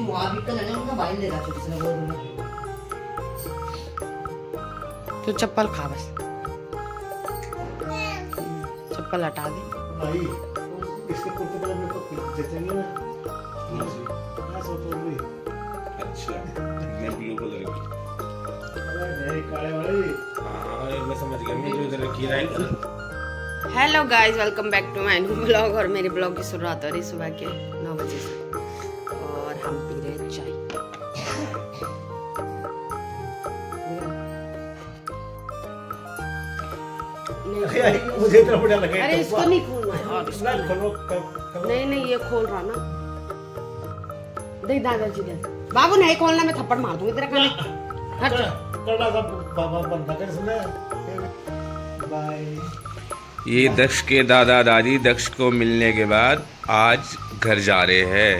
तू चप्पल खा बस, चप्पल हटा दे भाई। इसके कुर्ते पर मेरे को जचेंगे ना। अच्छा मैं ब्लू कलर की। अरे नहीं काले वाली। हां मैं समझ गया, मैं जो इधर रखी है। Hello guys, welcome back to my new blog. और मेरे ब्लॉग की शुरुआत हो रही सुबह के 9 बजे से और हम पी रहे हैं चाय। मुझे इतना बढ़िया लगा। अरे इसको नहीं खोलना है और इसको नहीं नहीं ये खोल रहा ना। देख दादाजी दे बाबू नहीं खोलना, मैं थप्पड़ मार दूंगी तेरे खाने। हट करना सब बाबा बंदा कर सुन। बाय। ये दक्ष के दादा दादी दक्ष को मिलने के बाद आज घर जा रहे हैं।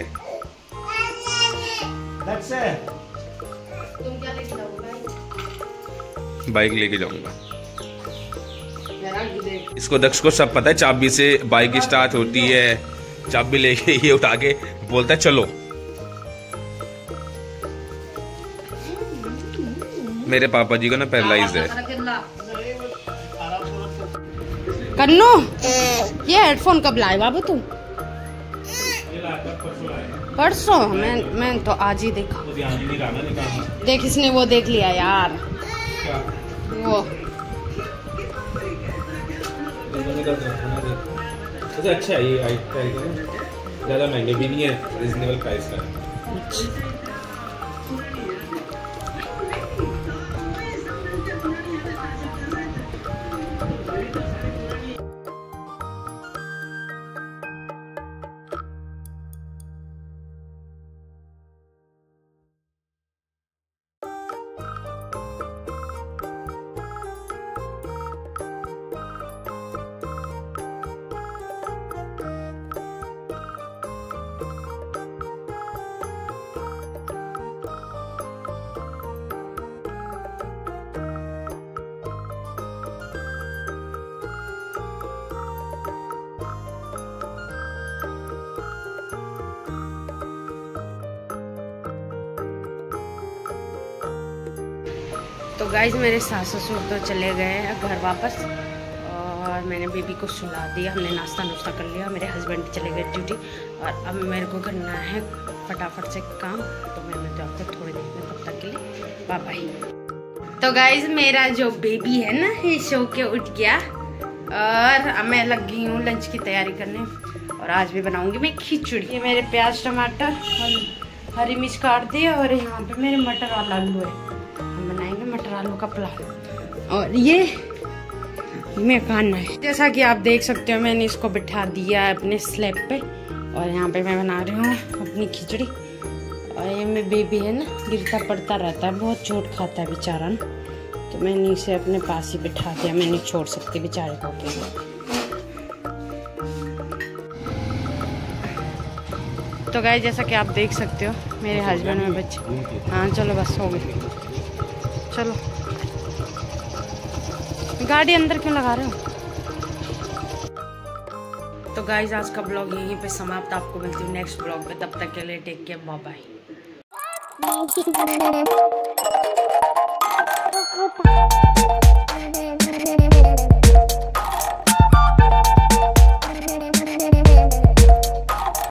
दक्ष तुम क्या लेके जाओगे? बाइक लेके जाऊंगा। इसको दक्ष को सब पता है, चाबी से बाइक स्टार्ट होती है। चाबी लेके ये उठा के बोलता है चलो। मेरे पापा जी को ना पैरालाइज्ड है। कन्नू ये हेडफोन कब लाए बाबू तुम? परसों। मैं तो आज ही देखा। देख इसने वो देख लिया यार। वो अच्छा है, ये ज़्यादा महंगे भी नहीं है, रिजनेबल प्राइस का है। तो गाइज मेरे सास ससुर तो चले गए हैं घर वापस और मैंने बेबी को सुला दिया। हमने नाश्ता नुश्ता कर लिया। मेरे हस्बैंड चले गए ड्यूटी और अब मेरे को करना है फटाफट से काम। तो मैं मिलती हूँ आपको थोड़ी देर में, तब तक के लिए बाय बाय। तो गाइज मेरा जो बेबी है ना ये सो के उठ गया और अब मैं लग गई हूँ लंच की तैयारी करने। और आज भी बनाऊंगी मैं खिचड़ी। ये मेरे प्याज टमाटर और हरी मिर्च काट दी और यहाँ पे मेरे मटर और आलू है। बनाएंगे मटर आलू का पुलाव। और ये मैं खाना है। जैसा कि आप देख सकते हो मैंने इसको बिठा दिया है अपने स्लैब पे और यहाँ पे मैं बना रही हूँ अपनी खिचड़ी। और ये मेरा बेबी है ना, गिरता पड़ता रहता है, बहुत चोट खाता है बेचारा ना। तो मैंने इसे अपने पास ही बिठा दिया, मैं नहीं छोड़ सकती बेचारे को अकेले। तो गाइस जैसा कि आप देख सकते हो मेरे हस्बैंड में बच्चे। हाँ चलो बस हो गए। चलो गाड़ी अंदर क्यों लगा रहे हो? तो गाइज आज का ब्लॉग यहीं पे समाप्त। आपको मिलती हूँ नेक्स्ट ब्लॉग पे, तब तक के लिए टेक केयर, बाय बाय।